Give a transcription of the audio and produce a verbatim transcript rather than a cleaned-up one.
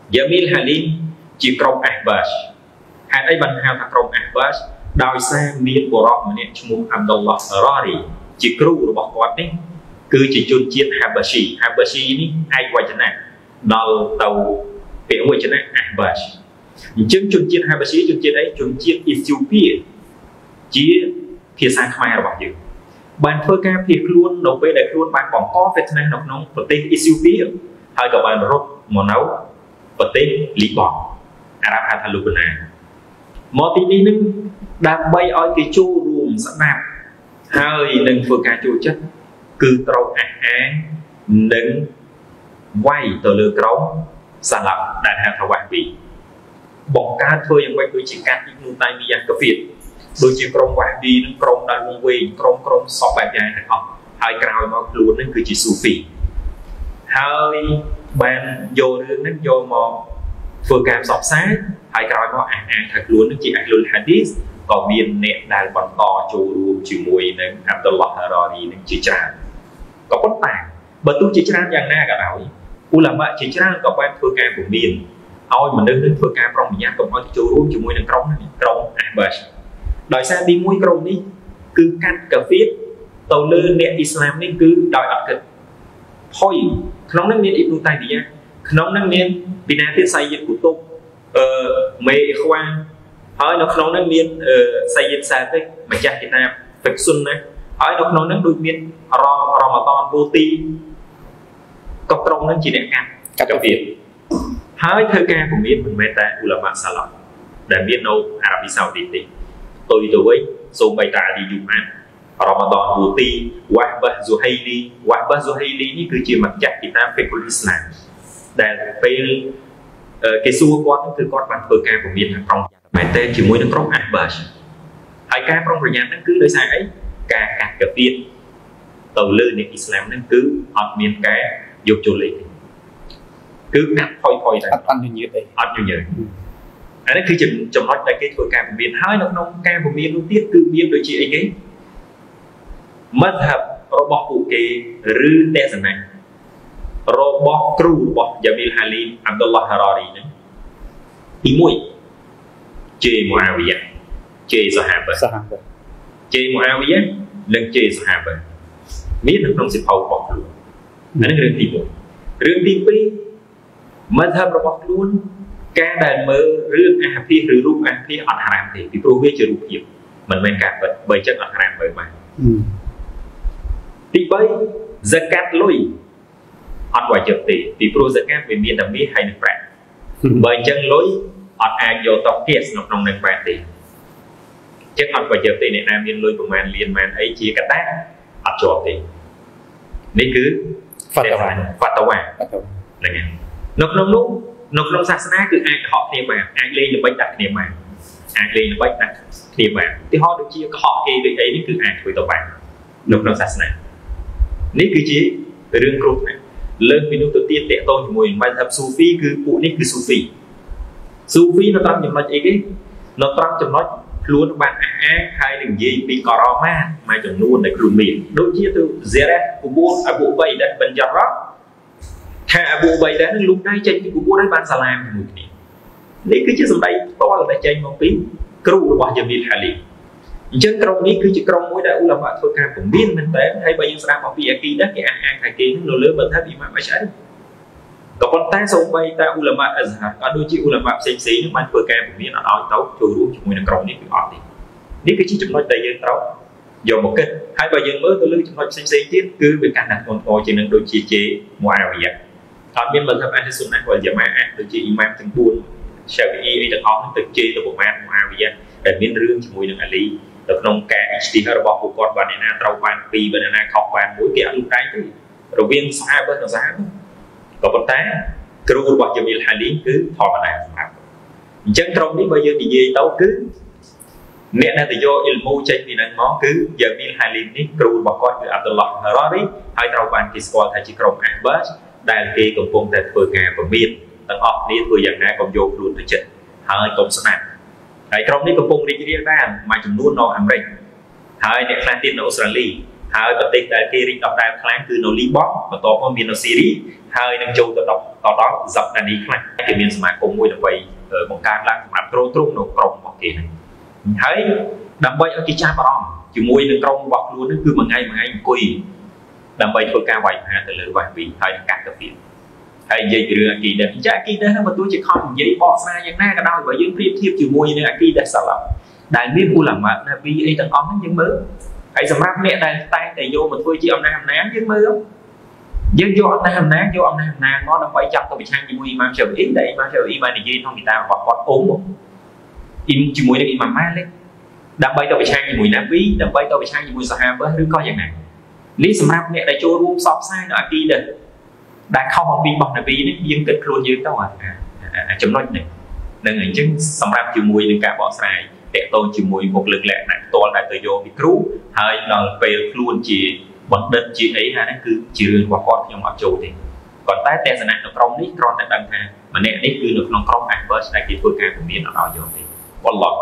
Jamil Halim ជាក្រុម Ahbaz ហេតុអីបានហៅថាក្រុម Ahbaz ដោយសារមានបុរសម្នាក់ឈ្មោះ Abdullah Harari ជាគ្រូរបស់គាត់នេះគឺជាជនជាតិ Habashi Habashi នេះឯកវចនៈដល់ទៅពាក្យវចនៈ Ahbaz អញ្ចឹងជនជាតិ Habashi ជនជាតិអីជនជាតិ Ethiopia ជាភាសាខ្មែររបស់យើងបានធ្វើការភៀសខ្លួននៅពេលដែលខ្លួនបានបង្កវេទនានៅក្នុងប្រទេស Ethiopia ហើយក៏បានរត់មកនៅប្រទេសលីបង់អារ៉ាប់ហៅថាលូបណាមកទីនេះនឹងដើម្បីឲ្យគេចូលរួមស្ដាប់ហើយនឹងធ្វើការចូលចិត្តគឺត្រូវអះអាងនិងវាយទៅលើក្រុមសាឡាប់ដែលហៅថាវ៉ាហ្វីបង្កើតធ្វើយ៉ាងម៉េចដូចជាកាត់ពីនោះតែមីយ៉ាកាហ្វៀដូចជាក្រុមវ៉ាហ្វីនឹងក្រុមដែលវងវែងក្រុមក្រុមសពបែបយ៉ាងទាំងអស់ហើយក្រោយមកខ្លួននឹងគឺជាស៊ូហ្វីហើយបានយករឿងនេះយកមកធ្វើការផ្សព្វផ្សាយហើយក្រោយមកអះអាងថាខ្លួននឹងជាអះលុលហាឌីសក៏មានអ្នកដែលបន្តចូលរួមជាមួយនឹង Abdullah Harari នឹងជាច្រើនក៏ប៉ុន្តែបើទោះជាច្រើនយ៉ាងណាក៏ដោយអ៊ូឡាម៉ាជាច្រើនក៏បានធ្វើការពមៀនឲ្យមនុស្សនឹងធ្វើការប្រុងប្រយ័ត្នកុំឲ្យចូលរួមជាមួយនឹងក្រុមនេះក្រុម Ahbaz ដោយសារទីមួយក្រុមនេះគឺកាត់កាហ្វៀទៅលើអ្នកអ៊ីស្លាមនេះគឺដោយអត់គិតផុយក្នុងនោះមានអ៊ីប៊ូតៃឌីយ៉ាក្នុងនោះមានពីណាទៀតសៃយិតគូតុបអឺមេអ៊ីខ្វានហើយនៅក្នុងនោះមានសៃយិតសាតិកម្ចាស់គីតាបហ្វិកស៊ុនណាហើយនៅក្នុងនោះដូចមានរ៉រ៉ម៉ាដនបូទីក៏ក្រុមនោះជាអ្នកកាត់កាហ្វៀហើយធ្វើការពមៀនមិនមែនតែអ៊ូឡាម៉ាសាឡាប់ដែលមាននៅអារ៉ាប៊ីសាអូឌីតទេទៅទៅវិញសូម្បីតែអាលីយូអានរ៉ម៉ាដនបូទីវ៉ាហ្បាហ្ស៊ូហៃលីវ៉ាហ្បាហ្ស៊ូហៃលីនេះគឺជាម្ចាស់គីតាបហ្វិកុលអ៊ីស្លាមដែលពេលគេសួរគាត់គឺគាត់បានធ្វើការពមៀនថាក្រុមមែនតើជាមួយនឹងក្រុម Ahbaz ហើយការប្រុងប្រយ័ត្នហ្នឹងគឺដោយសារអីការកាត់កាហ្វៀទៅលើអ្នកអ៊ីស្លាមហ្នឹងគឺអត់មានការយកចូលលេខគឺកាត់ផុយផុយតែអត់ញញើតទេអត់ញញើតអានេះគឺជាចំណុចដែលគេធ្វើការពមៀនហើយនៅក្នុងការពមៀននោះទៀតគឺមានដូចជាអីគេមធ្ហបរបស់ពួកគេឬទស្សនៈរបស់គ្រូរបស់ Jamil Halim Abdullah Harari ហ្នឹងទីមួយជេមូអាវីយ៉ាជេសាហាបាជេមូអាវីយ៉ានិងជេសាហាបាមាននៅក្នុងសិភៅរបស់ខ្លួនអានេះរឿងទីមួយរឿងទីពីរមធ្ហបរបស់ខ្លួនការដែលមើលរឿងអាហាភាសឬរូបអាហាភាសអត់ហារ៉ាមទេពីព្រោះវាជារូបភាពមិនមែនការពិតបើអញ្ចឹងអត់ហារ៉ាមមើលបានទីបីហ្សាកាត់លុយអត់វាយទេពីព្រោះហ្សាកាត់វាមានតែមាសហើយនិងប្រាក់បើអញ្ចឹងលុយអត់អាចយកតគៀសនៅក្នុងនឹងប្រាក់ទេចឹងអត់វាយទេអ្នកណាមានលុយប្រមាណលានម៉ានអីជាកតាអត់ជាប់ទេនេះគឺ fatwa fatwa ហ្នឹងហើយនៅក្នុងនោះនៅក្នុងសាសនាគឺអាចកុហកគ្នាបានអាចលេងល្បិចដាក់គ្នាបានអាចលេងល្បិចដាក់គ្នាបានឧទាហរណ៍ដូចជាកុហកគេដូចអីនេះគឺអាចធ្វើទៅបាននៅក្នុងសាសនានេះគឺជារឿងគ្រោះថ្នាក់លើកពីនោះទៅទៀតតកតងជាមួយមិនថាស៊ូហ្វីគឺពួកនេះគឺស៊ូហ្វីស៊ូហ្វីនៅត្រង់ចំណុចអីគេនៅត្រង់ចំណុចខ្លួនបានអះអាងហើយនឹងនិយាយពីការ៉ម៉ាមួយចំនួនដែលខ្លួនមានដូចជាទៅហ្សេរ៉ាពបួនអប៊ូបៃដែលបញ្ចរ៉ាថាអប៊ូបៃដែលនឹងលុបដៃចេញពីពបួនហើយបានសាឡាមជាមួយគ្នានេះគឺជាសម្ដីផ្ទាល់ដែលចេញមកពីគ្រូរបស់យ៉ាមីលហាលីអញ្ចឹងក្រុមនេះគឺជាក្រុមមួយដែលអ៊ូឡាម៉ាធ្វើការពមៀនមែនតើហើយបើយើងស្ដាប់អំពីអាគីដាគេអះអាងថាគេនៅលើមិនថាអ៊ីម៉ាមអ៊ាឆ្អរីក៏ប៉ុន្តែសូម្បីតែអ៊ូឡាម៉ាអ៊ាហ្ហារក៏ដូចជាអ៊ូឡាម៉ាផ្សេងផ្សេងនឹងបានធ្វើការពមៀនអត់ឲ្យទៅចូលរួមជាមួយនឹងក្រុមនេះគឺអត់ទេនេះគឺជាចំណុចដែលយើងត្រូវយកមកគិតហើយបើយើងមើលទៅលើចំណុចផ្សេងផ្សេងទៀតគឺវាកាន់តែធ្ងន់ធ្ងរជាងនឹងដូចជាជេមូអាវីយ៉ាអត់មានមិនថាអាហ៊ីស៊ុនណាវ៉ាល់យ៉ាម៉ាអាដូចជាអ៊ីម៉ាមទាំងបួនឆាហ្វីអ៊ីអីទាំងអស់ទៅជេទៅប្រមាណមូអាវីយ៉ាដែលមានរឿងជាមួយនឹងអាលីនៅក្នុងការអ៊ីស្ទីហារបស់ពួកគាត់បានអ្នកណាត្រូវបានពីរបើអ្នកណាខុសបានមួយគេអត់លុបដៃទេរវាងសាហាបនិងសាហាបក៏ប៉ុន្តែគ្រូរបស់យ៉ាមីលហាលីគឺធម្មតាសម្រាប់អញ្ចឹងក្រុមនេះបើយើងនិយាយទៅគឺអ្នកដែលទៅយកអ៊ីលមូចេញពីនឹងមកគឺយ៉ាមីលហាលីនេះគ្រូរបស់គាត់គឺអាប់ឌុលឡាហារ៉ារីហើយត្រូវបានគេស្គាល់ថាជាក្រុម Ahbaz ដែលគេកំពុងតែធ្វើការពមៀនទាំងអស់គ្នាធ្វើយ៉ាងណាកុំយកខ្លួនទៅចិត្តហើយកុំស្ដាប់ហើយក្រុមនេះកំពុងរីករាលដាលមួយចំនួននៅអាមេរិកហើយអ្នកខ្លះទៀតនៅអូស្ត្រាលីហហើយប្រទេសដែលគេរីកដុះដាលខ្លាំងគឺនៅលីបង់បន្ទាប់មកមាននៅស៊ីរីហើយនឹងចូលទៅដល់ដល់ហ្សាប់ដានីខ្លះគេមានសមាគមមួយដើម្បីបង្កើតឡើងសម្រាប់ទ្រទ្រង់នៅក្រុមរបស់គេហ្នឹងហើយដើម្បីឲ្យគេចាប់អារម្មណ៍ជាមួយនឹងក្រុមរបស់ខ្លួនហ្នឹងគឺមួយថ្ងៃមួយថ្ងៃអង្គុយដើម្បីធ្វើការវាយប្រហារទៅលើវ៉ាវីហើយនឹងកាត់ទៅទៀតហើយនិយាយពីរឿងអាគីដែលចាអាគីដែលហ្នឹងបើទោះជាខំនិយាយបកស្រាយយ៉ាងណាក៏ដោយបើយើងប្រៀបធៀបជាមួយនឹងអាគីដែលសាឡាប់ដែលមានឧឡាម៉ាណាប៊ីអីទាំងអស់ហ្នឹងយើងមើលហើយសម្រាប់អ្នកដែលតែងតែយកមកធ្វើជាអំណាចអំណាងយើងមើលយើងយកអំណាចអំណាងយកអំណាចអំណាងមកដើម្បីចាប់ទៅប្រឆាំងជាមួយអ៊ីម៉ាមឆាហ្វីអ៊ីដែលអ៊ីម៉ាមឆាហ្វីអ៊ីបាននិយាយក្នុងគីតារបស់គាត់អ៊ុំអ៊ីមជាមួយនឹងអ៊ីម៉ាមម៉ាលិកដើម្បីទៅប្រឆាំងជាមួយណាប៊ីដើម្បីទៅប្រឆាំងជាមួយសាហាបឬក៏យ៉ាងណានេះសម្រាប់អ្នកដែលចូលរួមផ្សព្វផ្សាយនៅអាគីដែលដែលខុសអំពីរបស់ណាប៊ីនេះយើងគិតខ្លួនយើងទៅអាចំណុចនេះនឹងអញ្ចឹងសម្រាប់ជាមួយនឹងការបកស្រាយតេតូនជាមួយមុខលើកលក្ខណៈផ្ទាល់ដែលទៅយកពីគ្រូហើយដល់ពេលខ្លួនជាបណ្ឌិតជាអីហ្នឹងគឺជារឿងរបស់គាត់ខ្ញុំអត់ចូលទេគាត់តែទស្សនៈនៅក្រុមនេះគ្រាន់តែដឹងថាម្នាក់នេះគឺនៅក្នុងក្រុម Ahbers ដែលគេធ្វើការពមៀនអត់ឲ្យយកទេវ៉ាល់ឡោះ